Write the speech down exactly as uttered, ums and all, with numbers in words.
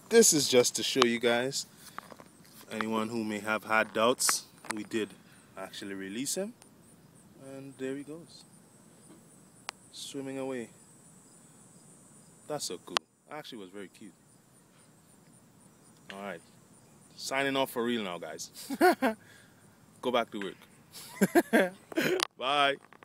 this is just to show you guys, anyone who may have had doubts, we did actually release him, and there he goes, swimming away. That's so cool. Actually was very cute. Alright, signing off for real now, guys. Go back to work. Bye.